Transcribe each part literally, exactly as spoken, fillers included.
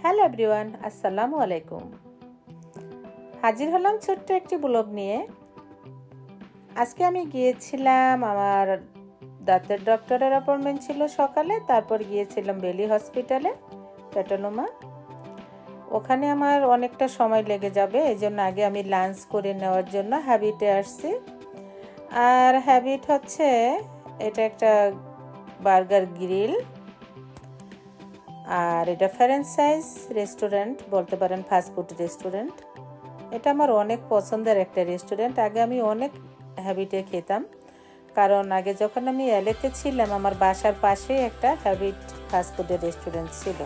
Hello everyone, আসসালামু আলাইকুম। হাজির হলাম ছোট্ট একটি ব্লগ নিয়ে। আজকে আমি গিয়েছিলাম, আমার দাঁতের ডক্টরের অ্যাপয়েন্টমেন্ট ছিল সকালে, তারপর গিয়েছিলাম বেলি হসপিটালে পেটানোমা। ওখানে আমার অনেকটা সময় লেগে যাবে, এই জন্য আগে আমি লাঞ্চ করে নেওয়ার জন্য হ্যাবিটে আসছি। আর হ্যাবিট হচ্ছে এটা একটা বার্গার গ্রিল, আর এটা ফ্র্যাঞ্চাইজ রেস্টুরেন্ট বলতে পারেন, ফাস্টফুড রেস্টুরেন্ট। এটা আমার অনেক পছন্দের একটা রেস্টুরেন্ট। আগে আমি অনেক হ্যাবিটে খেতাম, কারণ আগে যখন আমি এলেতে ছিলাম আমার বাসার পাশেই একটা হ্যাবিট ফাস্টফুডের রেস্টুরেন্ট ছিল।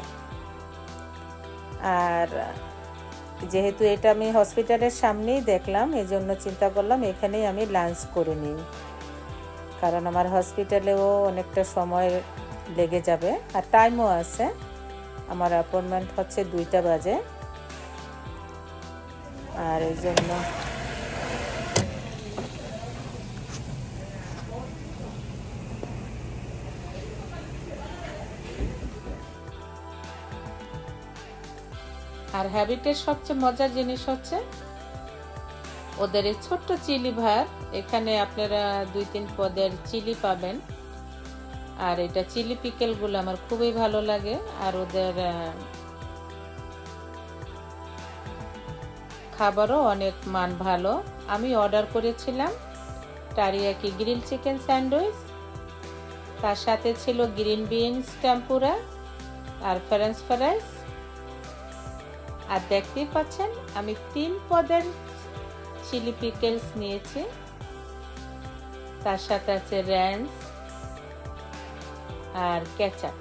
আর যেহেতু এটা আমি হসপিটালের সামনেই দেখলাম, এই জন্য চিন্তা করলাম এখানেই আমি লাঞ্চ করে নিই, কারণ আমার হসপিটালেও অনেকটা সময় লেগে যাবে আর টাইমও আছে। আমার অ্যাপয়েন্টমেন্ট হচ্ছে দুইটা বাজে, আর এই জন্য আর হ্যাবিটের সবচেয়ে মজার জিনিস হচ্ছে ওদের এই ছোট্ট চিলি ভার। এখানে আপনারা দুই তিন পদের চিলি পাবেন, আর এটা চিলি পিকেলগুলো আমার খুবই ভালো লাগে। আর ওদের খাবারও অনেক মান ভালো। আমি অর্ডার করেছিলাম টারিয়াকি গ্রিল চিকেন স্যান্ডউইচ, তার সাথে ছিল গ্রিন বিনস টেম্পুরা আর ফ্রেঞ্চ ফ্রাইস। আর দেখতেই পাচ্ছেন আমি তিন পদের চিলি পিকেলস নিয়েছি, তার সাথে আছে র্যাঞ্চ আর কেচাপ।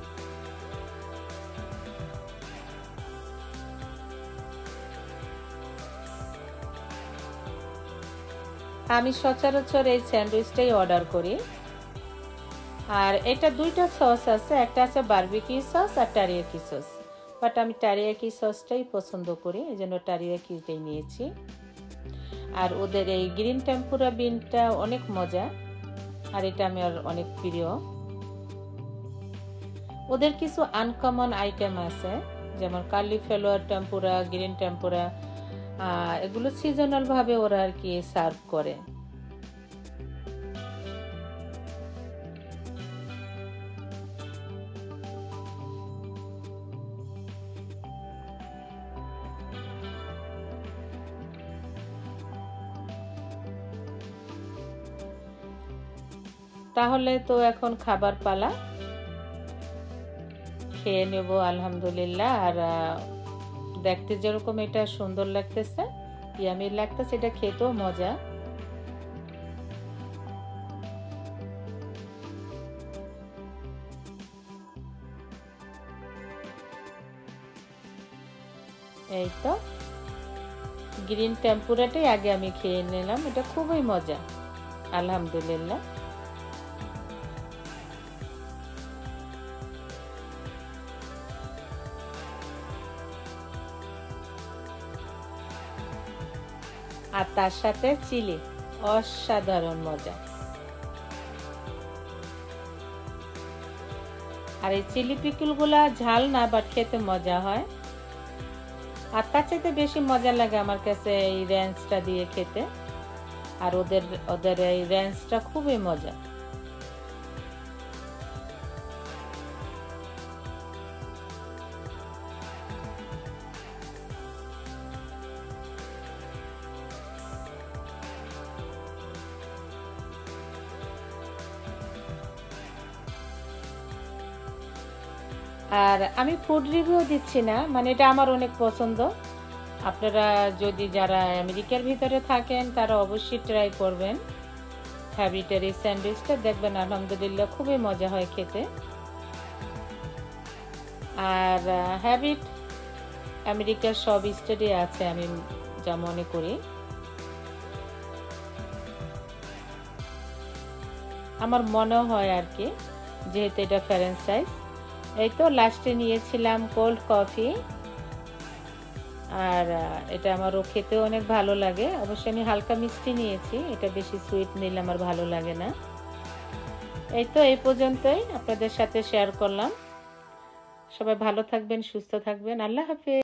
আমি সচরাচর এই স্যান্ডউইচটাই অর্ডার করি। আর এটা দুইটা সস আছে, একটা আছে বারবিকিউ সস আর টারিয়াকি সস, বাট আমি টারিয়াকি সসটাই পছন্দ করি, এই জন্য টারিয়াকিটাই নিয়েছি। আর ওদের এই গ্রিন টেম্পুরা বিনটা অনেক মজা, আর এটা আমার অনেক প্রিয়। ওদের কিছু আনকমন আইটেম আছে, যেমন কালিফ্লাওয়ার টেম্পুরা, গ্রিন টেম্পুরা, এগুলো সিজনাল ভাবে ওরা আর কি সার্ভ করে। তাহলে তো এখন খাবার পালা, খেয়ে নেব আলহামদুলিল্লাহ। আর দেখতে যেরকম এটা সুন্দর লাগতেছে, ইয়ামি লাগতেছে, এটা খেতেও মজা। এই তো গ্রিন টেম্পুরাটাই আগে আমি খেয়ে নিলাম, এটা খুবই মজা আলহামদুলিল্লাহ। আর তার সাথে চিলি, অসাধারণ মজা। আর এই চিলি পিকল গুলা ঝাল না, বাট খেতে মজা হয়। আর তার চাইতে বেশি মজা লাগে আমার কাছে এই র্যাঞ্চটা দিয়ে খেতে, আর ওদের ওদের এই র্যাঞ্চটা খুবই মজা। আর আমি ফুড রিভিউ দিচ্ছি না, মানে এটা আমার অনেক পছন্দ। আপনারা যদি যারা আমেরিকার ভিতরে থাকেন তারা অবশ্যই ট্রাই করবেন হ্যাবিটের এই স্যান্ডউইচটা, দেখবেন আলহামদুলিল্লাহ খুবই মজা হয় খেতে। আর হ্যাবিট আমেরিকার সব স্টেটে আছে আমি যা মনে করি। আমার মনে হয় আর কি, যেহেতু এটা ফ্র্যাঞ্চাইজ। এই তো লাস্টে নিয়েছিলাম কোল্ড কফি, আর এটা আমারও খেতে অনেক ভালো লাগে। অবশ্যই আমি হালকা মিষ্টি নিয়েছি, এটা বেশি সুইট নিলে আমার ভালো লাগে না। এই তো এই পর্যন্তই আপনাদের সাথে শেয়ার করলাম। সবাই ভালো থাকবেন, সুস্থ থাকবেন। আল্লাহ হাফেজ।